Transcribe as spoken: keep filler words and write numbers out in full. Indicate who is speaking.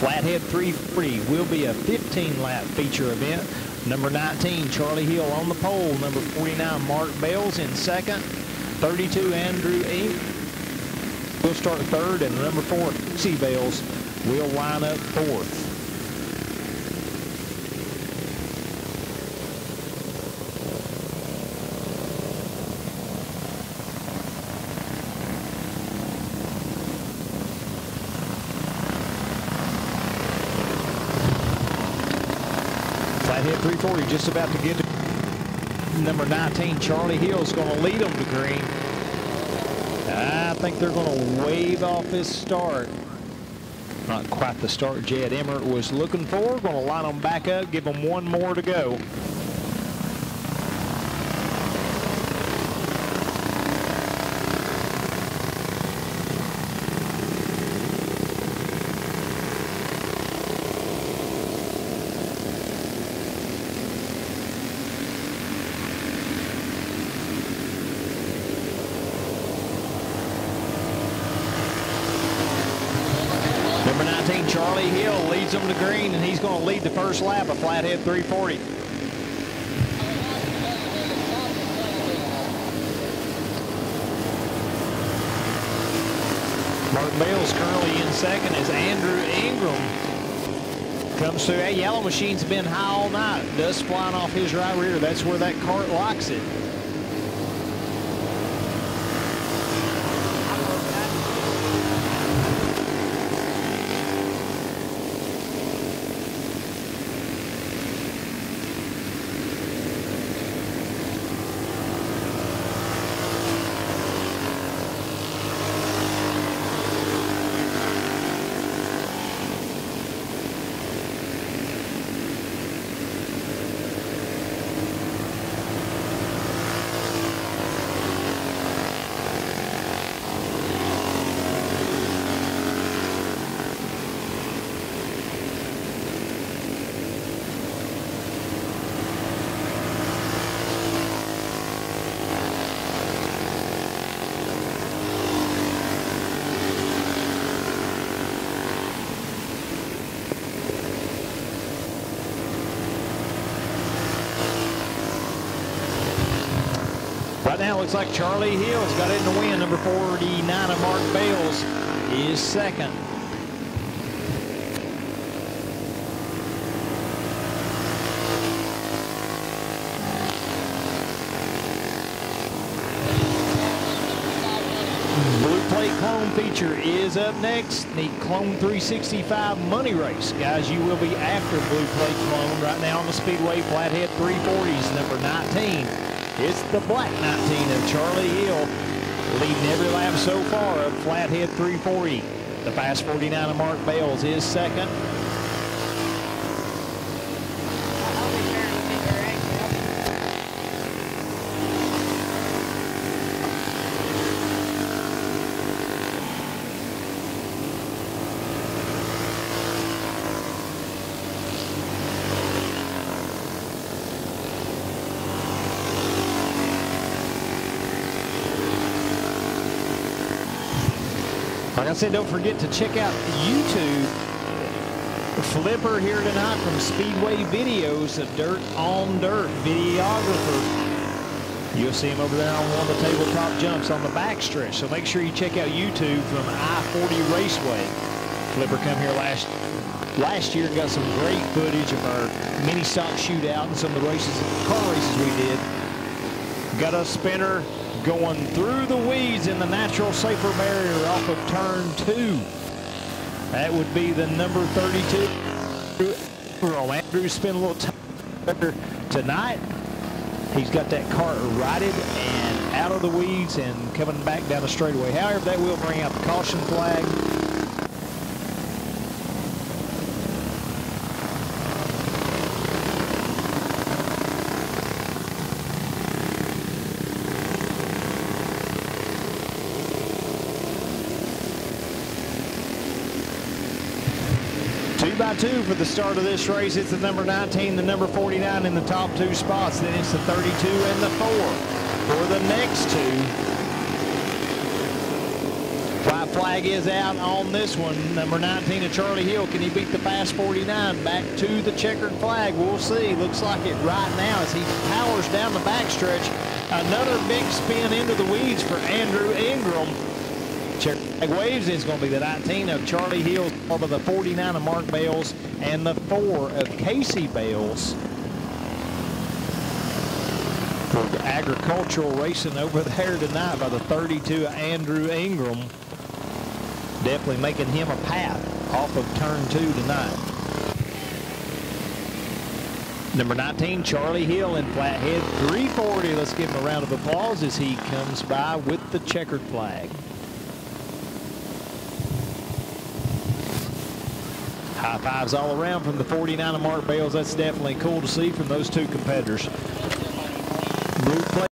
Speaker 1: Flathead three forty will be a fifteen lap feature event. Number nineteen, Charlie Hill on the pole. Number forty-nine, Mark Bales in second. thirty-two, Andrew Ink will start third, and number four, C. Bales will line up fourth. Flathead three forty just about to get to number nineteen, Charlie Hill is going to lead them to green. I think they're going to wave off this start. Not quite the start Jed Emmert was looking for. Going to line them back up, give them one more to go. Number nineteen, Charlie Hill leads them to green, and he's going to lead the first lap of Flathead three forty. Mark Bales currently in second as Andrew Ingram comes through. That yellow machine's been high all night. Dust flying off his right rear. That's where that cart locks it. Right now, it looks like Charlie Hill's got it in the win. Number forty-nine of Mark Bales is second. Blue Plate Clone feature is up next. The Clone three sixty-five money race. Guys, you will be after Blue Plate Clone right now on the Speedway. Flathead three forties, number nineteen. It's the black nineteen of Charlie Hill leading every lap so far of Flathead three forty. The fast forty-nine of Mark Bales is second. Like I said, don't forget to check out YouTube. Flipper here tonight from Speedway Videos, a Dirt on Dirt videographer. You'll see him over there on one of the tabletop jumps on the backstretch. So make sure you check out YouTube from I forty Raceway. Flipper come here last last year and got some great footage of our mini stock shootout and some of the races, car races we did. Got a spinner going through the weeds in the natural safer barrier off of turn two. That would be the number thirty-two. Andrew spent a little time better tonight. He's got that cart righted and out of the weeds and coming back down the straightaway. However, that will bring out the caution flag. Two by two for the start of this race. It's the number nineteen, the number forty-nine in the top two spots. Then it's the thirty-two and the four for the next two. five flag is out on this one. Number nineteen of Charlie Hill. Can he beat the fast forty-nine? Back to the checkered flag. We'll see. Looks like it right now as he powers down the backstretch. Another big spin into the weeds for Andrew Ingram. Checkered flag waves. It's going to be the nineteen of Charlie Hill, followed by the forty-nine of Mark Bales and the four of Casey Bales. Agricultural racing over there tonight by the thirty-two of Andrew Ingram. Definitely making him a path off of turn two tonight. Number nineteen, Charlie Hill in Flathead, three forty. Let's give him a round of applause as he comes by with the checkered flag. High fives all around from the forty-nine of Mark Bales. That's definitely cool to see from those two competitors. Blue plate.